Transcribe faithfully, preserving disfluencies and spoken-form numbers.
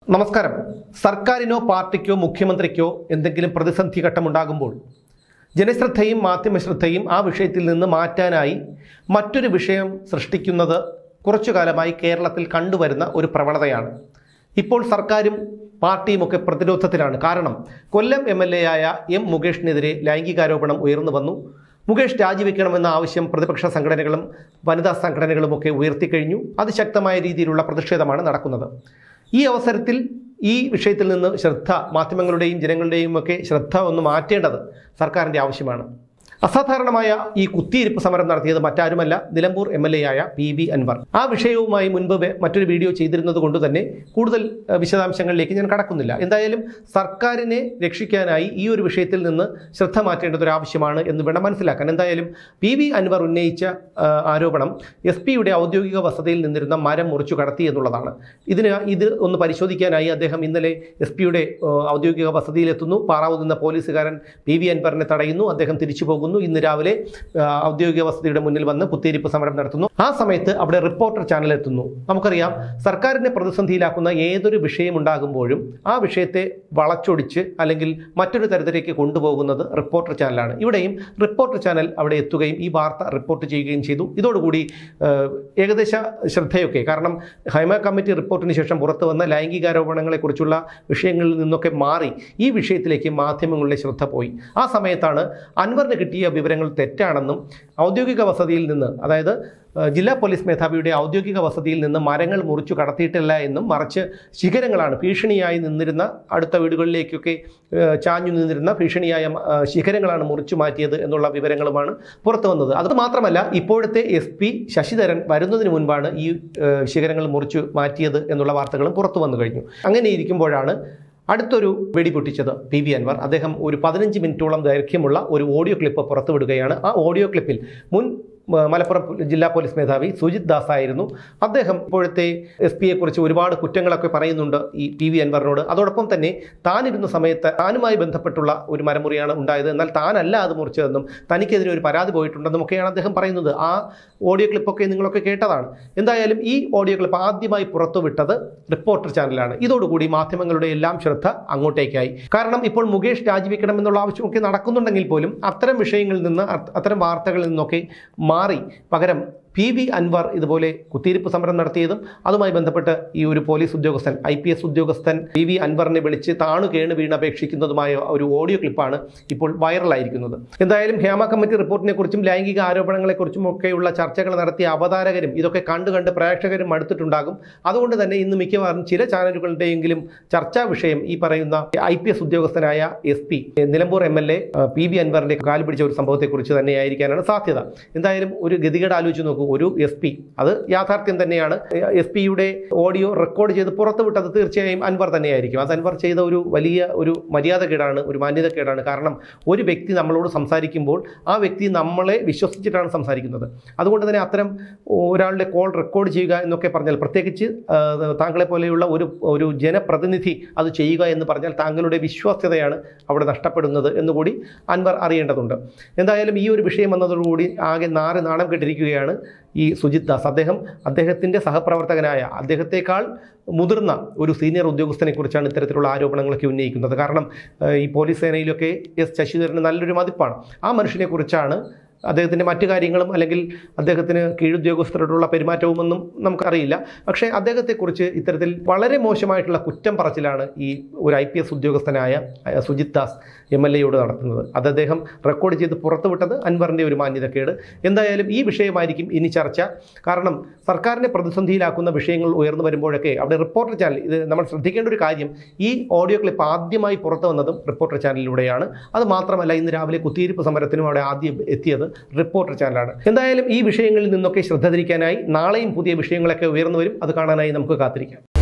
നമസ്കാരം. സർക്കാരിനോ പാർട്ടിക്കോ മുഖ്യമന്ത്രിക്കോ എന്തെങ്കിലും പ്രതിസന്ധി ഘട്ടമുണ്ടാകുമ്പോൾ ജനശ്രദ്ധയും മാധ്യമശ്രദ്ധയും ആ വിഷയത്തിൽ നിന്ന് മാറ്റാനായി മറ്റൊരു വിഷയം സൃഷ്ടിക്കുന്നത് കുറച്ചു കാലമായി കേരളത്തിൽ കണ്ടുവരുന്ന ഒരു പ്രവണതയാണ്. ഇപ്പോൾ സർക്കാരും പാർട്ടിയുമൊക്കെ പ്രതിരോധത്തിലാണ്. കാരണം കൊല്ലം എം എൽ എ ആയ എം മുകേഷിനെതിരെ ലൈംഗികാരോപണം ഉയർന്നു വന്നു. മുകേഷ് രാജിവെക്കണമെന്ന ആവശ്യം പ്രതിപക്ഷ സംഘടനകളും വനിതാ സംഘടനകളുമൊക്കെ ഉയർത്തിക്കഴിഞ്ഞു. അതിശക്തമായ രീതിയിലുള്ള പ്രതിഷേധമാണ് നടക്കുന്നത്. ഈ അവസരത്തിൽ ഈ വിഷയത്തിൽ നിന്ന് ശ്രദ്ധ മാധ്യമങ്ങളുടെയും ജനങ്ങളുടെയും ഒക്കെ ശ്രദ്ധ ഒന്ന് മാറ്റേണ്ടത് സർക്കാരിൻ്റെ ആവശ്യമാണ്. അസാധാരണമായ ഈ കുത്തിയിരിപ്പ് സമരം നടത്തിയത് മറ്റാരുമല്ല, നിലമ്പൂർ എം എൽ എ ആയ പി വി അൻവർ. ആ വിഷയവുമായി മുൻപ് മറ്റൊരു വീഡിയോ ചെയ്തിരുന്നത് കൊണ്ട് തന്നെ കൂടുതൽ വിശദാംശങ്ങളിലേക്ക് ഞാൻ കടക്കുന്നില്ല. എന്തായാലും സർക്കാരിനെ രക്ഷിക്കാനായി ഈ ഒരു വിഷയത്തിൽ നിന്ന് ശ്രദ്ധ മാറ്റേണ്ടത് ഒരു ആവശ്യമാണ് എന്ന് വേണം മനസ്സിലാക്കാൻ. എന്തായാലും പി വി അൻവർ ഉന്നയിച്ച ആരോപണം എസ് പിയുടെ ഔദ്യോഗിക വസതിയിൽ നിന്നിരുന്ന മരം മുറിച്ചു കടത്തി എന്നുള്ളതാണ്. ഇതിന് ഇത് ഒന്ന് പരിശോധിക്കാനായി അദ്ദേഹം ഇന്നലെ എസ് പിയുടെ ഔദ്യോഗിക വസതിയിലെത്തുന്നു. പാറാവ് നിന്ന പോലീസുകാരൻ പി വി അൻവറിനെ തടയുന്നു. അദ്ദേഹം തിരിച്ചു പോകുന്നു. ഇന്ന് രാവിലെ ഔദ്യോഗിക വസതിയുടെ മുന്നിൽ വന്ന് കുത്തിയിരിപ്പ് സമരം നടത്തുന്നു. ആ സമയത്ത് അവിടെ റിപ്പോർട്ടർ ചാനൽ എത്തുന്നു. നമുക്കറിയാം, സർക്കാരിനെ പ്രതിസന്ധിയിലാക്കുന്ന ഏതൊരു വിഷയം ഉണ്ടാകുമ്പോഴും ആ വിഷയത്തെ വളച്ചൊടിച്ച് അല്ലെങ്കിൽ മറ്റൊരു തരത്തിലേക്ക് കൊണ്ടുപോകുന്നത് റിപ്പോർട്ടർ ചാനലാണ്. ഇവിടെയും റിപ്പോർട്ടർ ചാനൽ അവിടെ എത്തുകയും ഈ വാർത്ത റിപ്പോർട്ട് ചെയ്യുകയും ചെയ്തു. ഇതോടുകൂടി ഏകദേശ ശ്രദ്ധയൊക്കെ, കാരണം ഹൈമ കമ്മിറ്റി റിപ്പോർട്ടിന് ശേഷം പുറത്തു വന്ന ലൈംഗികാരോപണങ്ങളെക്കുറിച്ചുള്ള വിഷയങ്ങളിൽ നിന്നൊക്കെ മാറി ഈ വിഷയത്തിലേക്ക് മാധ്യമങ്ങളുടെ ശ്രദ്ധ പോയി. ആ സമയത്താണ് അൻവറിന് കിട്ടിയ വിവരങ്ങൾ തെറ്റാണെന്നും ഔദ്യോഗിക വസതിയിൽ നിന്ന്, അതായത് ജില്ലാ പോലീസ് മേധാവിയുടെ ഔദ്യോഗിക വസതിയിൽ നിന്ന് മരങ്ങൾ മുറിച്ചു കടത്തിയിട്ടില്ല എന്നും മറിച്ച് ശിഖരങ്ങളാണ് ഭീഷണിയായി നിന്നിരുന്ന, അടുത്ത വീടുകളിലേക്കൊക്കെ ചാഞ്ഞു നിന്നിരുന്ന ഭീഷണിയായ ശിഖരങ്ങളാണ് മുറിച്ചു മാറ്റിയത് എന്നുള്ള വിവരങ്ങളുമാണ് പുറത്തു വന്നത്. അത് മാത്രമല്ല, ഇപ്പോഴത്തെ എസ് പി ശശിധരൻ വരുന്നതിന് മുൻപാണ് ഈ ശിഖരങ്ങൾ മുറിച്ചു മാറ്റിയത് എന്നുള്ള വാർത്തകളും പുറത്തു വന്നു കഴിഞ്ഞു. അങ്ങനെ ഇരിക്കുമ്പോഴാണ് അടുത്തൊരു വെടി പൊട്ടിച്ചത് പി വി അൻവർ. അദ്ദേഹം ഒരു പതിനഞ്ച് മിനിറ്റോളം ദൈർഘ്യമുള്ള ഒരു ഓഡിയോ ക്ലിപ്പ് പുറത്തുവിടുകയാണ്. ആ ഓഡിയോ ക്ലിപ്പിൽ മുൻ മലപ്പുറം ജില്ലാ പോലീസ് മേധാവി സുജിത് ദാസ് ആയിരുന്നു. അദ്ദേഹം ഇപ്പോഴത്തെ എസ് പിയെ കുറിച്ച് ഒരുപാട് കുറ്റങ്ങളൊക്കെ പറയുന്നുണ്ട് ഈ പി വി അൻവറിനോട്. അതോടൊപ്പം തന്നെ താനിരുന്ന സമയത്ത് താനുമായി ബന്ധപ്പെട്ടുള്ള ഒരു മരമുറിയാണ് ഉണ്ടായത്, എന്നാൽ താനല്ല അത് മുറിച്ചതെന്നും തനിക്കെതിരെ ഒരു പരാതി പോയിട്ടുണ്ടെന്നും ഒക്കെയാണ് അദ്ദേഹം പറയുന്നത്. ആ ഓഡിയോ ക്ലിപ്പൊക്കെ നിങ്ങളൊക്കെ കേട്ടതാണ്. എന്തായാലും ഈ ഓഡിയോ ക്ലിപ്പ് ആദ്യമായി പുറത്തുവിട്ടത് റിപ്പോർട്ടർ ചാനലാണ്. ഇതോടുകൂടി മാധ്യമങ്ങളുടെ എല്ലാം ശ്രദ്ധ അങ്ങോട്ടേക്കായി. കാരണം ഇപ്പോൾ മുകേഷ് രാജിവെക്കണമെന്നുള്ള ആവശ്യമൊക്കെ നടക്കുന്നുണ്ടെങ്കിൽ പോലും അത്തരം വിഷയങ്ങളിൽ നിന്ന്, അത്തരം വാർത്തകളിൽ നിന്നൊക്കെ മാറി പകരം പി വി അൻവർ ഇതുപോലെ കുത്തിയിരിപ്പ് സമരം നടത്തിയതും അതുമായി ബന്ധപ്പെട്ട് ഈ ഒരു പോലീസ് ഉദ്യോഗസ്ഥൻ, ഐ പി എസ് ഉദ്യോഗസ്ഥൻ പി വി അൻവറിനെ വിളിച്ച് താണു കേണ് വീണപേക്ഷിക്കുന്നതുമായ ഒരു ഓഡിയോ ക്ലിപ്പാണ് ഇപ്പോൾ വൈറലായിരിക്കുന്നത്. എന്തായാലും ഹേമ കമ്മിറ്റി റിപ്പോർട്ടിനെ കുറിച്ചും ലൈംഗിക ആരോപണങ്ങളെക്കുറിച്ചും ഒക്കെയുള്ള ചർച്ചകൾ നടത്തിയ അവതാരകരും ഇതൊക്കെ കണ്ടു കണ്ട് പ്രേക്ഷകരും അടുത്തിട്ടുണ്ടാകും. അതുകൊണ്ട് തന്നെ ഇന്ന് മിക്കവാറും ചില ചാനലുകളുടെയെങ്കിലും ചർച്ചാ വിഷയം ഈ പറയുന്ന ഐ പി എസ് ഉദ്യോഗസ്ഥനായ S P Nilambur M L A P V അൻവറിന്റെ കാല് പിടിച്ച ഒരു സംഭവത്തെക്കുറിച്ച് തന്നെയായിരിക്കാനാണ് സാധ്യത. എന്തായാലും ഒരു ഗതികേട് ആലോചിച്ച് നോക്കൂ. ഒരു എസ് പി, അത് യാഥാർത്ഥ്യം തന്നെയാണ്. എസ് പിയുടെ ഓഡിയോ റെക്കോർഡ് ചെയ്ത് പുറത്തുവിട്ടത് തീർച്ചയായും അൻവർ തന്നെയായിരിക്കും. അത് അൻവർ ചെയ്ത ഒരു വലിയ ഒരു മര്യാദക്കേടാണ്, ഒരു മാന്യതക്കേടാണ്. കാരണം ഒരു വ്യക്തി നമ്മളോട് സംസാരിക്കുമ്പോൾ ആ വ്യക്തി നമ്മളെ വിശ്വസിച്ചിട്ടാണ് സംസാരിക്കുന്നത്. അതുകൊണ്ട് തന്നെ അത്തരം ഒരാളുടെ കോൾ റെക്കോർഡ് ചെയ്യുക എന്നൊക്കെ പറഞ്ഞാൽ, പ്രത്യേകിച്ച് താങ്കളെ പോലെയുള്ള ഒരു ഒരു ജനപ്രതിനിധി അത് ചെയ്യുക എന്ന് പറഞ്ഞാൽ താങ്കളുടെ വിശ്വാസ്യതയാണ് അവിടെ നഷ്ടപ്പെടുന്നത് എന്നുകൂടി അൻവർ അറിയേണ്ടതുണ്ട്. എന്തായാലും ഈ ഒരു വിഷയം വന്നതോടുകൂടി ആകെ നാറ് നാണം കെട്ടിരിക്കുകയാണ് ഈ സുജിത് ദാസ്. അദ്ദേഹം അദ്ദേഹത്തിൻ്റെ സഹപ്രവർത്തകനായ, അദ്ദേഹത്തെക്കാൾ മുതിർന്ന ഒരു സീനിയർ ഉദ്യോഗസ്ഥനെ കുറിച്ചാണ് ഇത്തരത്തിലുള്ള ആരോപണങ്ങളൊക്കെ ഉന്നയിക്കുന്നത്. കാരണം ഈ പോലീസ് സേനയിലൊക്കെ എസ് ശശിധരന് നല്ലൊരു മതിപ്പാണ്. ആ മനുഷ്യനെ കുറിച്ചാണ് അദ്ദേഹത്തിൻ്റെ മറ്റു കാര്യങ്ങളും അല്ലെങ്കിൽ അദ്ദേഹത്തിന് കീഴുദ്യോഗസ്ഥരോടുള്ള പെരുമാറ്റവുമൊന്നും നമുക്കറിയില്ല. പക്ഷേ അദ്ദേഹത്തെക്കുറിച്ച് ഇത്തരത്തിൽ വളരെ മോശമായിട്ടുള്ള കുറ്റം പറച്ചിലാണ് ഈ ഒരു ഐ പി എസ് ഉദ്യോഗസ്ഥനായ സുജിത് ദാസ് എം എൽ എയോട് നടത്തുന്നത്. അത് അദ്ദേഹം റെക്കോർഡ് ചെയ്ത് പുറത്തുവിട്ടത് അൻവറിൻ്റെ ഒരു മാന്യതക്കേട്. എന്തായാലും ഈ വിഷയമായിരിക്കും ഇനി ചർച്ച. കാരണം സർക്കാരിനെ പ്രതിസന്ധിയിലാക്കുന്ന വിഷയങ്ങൾ ഉയർന്നു വരുമ്പോഴൊക്കെ അവിടെ റിപ്പോർട്ടർ ചാനൽ, ഇത് നമ്മൾ ശ്രദ്ധിക്കേണ്ട ഒരു കാര്യം, ഈ ഓഡിയോ ക്ലിപ്പ് ആദ്യമായി പുറത്തു വന്നതും റിപ്പോർട്ടർ ചാനലിലൂടെയാണ്. അത് മാത്രമല്ല, ഇന്ന് രാവിലെ കുത്തിയിരിപ്പ് സമരത്തിനും അവിടെ ആദ്യം എത്തിയത് റിപ്പോർട്ടർ ചാനലാണ്. എന്തായാലും ഈ വിഷയങ്ങളിൽ നിന്നൊക്കെ ശ്രദ്ധ തിരിക്കാനായി നാളെയും പുതിയ വിഷയങ്ങളൊക്കെ ഉയർന്നു വരും. അത് കാണാനായി നമുക്ക് കാത്തിരിക്കാം.